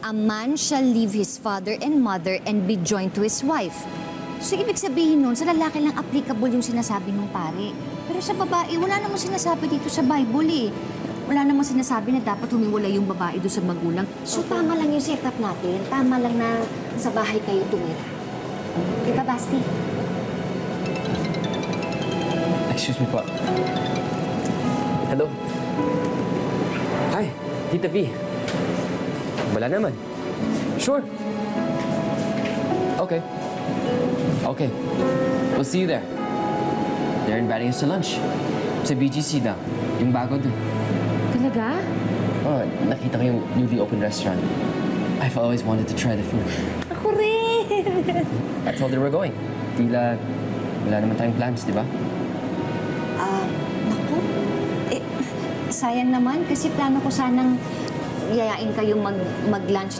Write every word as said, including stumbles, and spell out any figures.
A man shall leave his father and mother and be joined to his wife. So, ibig sabihin nun, sa lalaki lang applicable yung sinasabi ng pare. Pero sa babae, wala namang sinasabi dito sa Bible eh. Wala namang sinasabi na dapat humiwalay yung babae doon sa magulang. So, tama lang yung setup natin. Tama lang na sa bahay kayo tumira. Di ba, Basti? Excuse me po. Hello? Hi, Tita V. Wala naman. Sure. Okay. Okay. We'll see you there. They're inviting us to lunch. Sa B G C daw. Yung bago dun. Talaga? Oh, nakita ko yung newly opened restaurant. I've always wanted to try the food. Ako rin! I told her we're going. Tila, wala naman tayong plans, di ba? Ah, naku. Eh, sayang naman kasi plano ko sanang yayain kayo mag, mag-lunch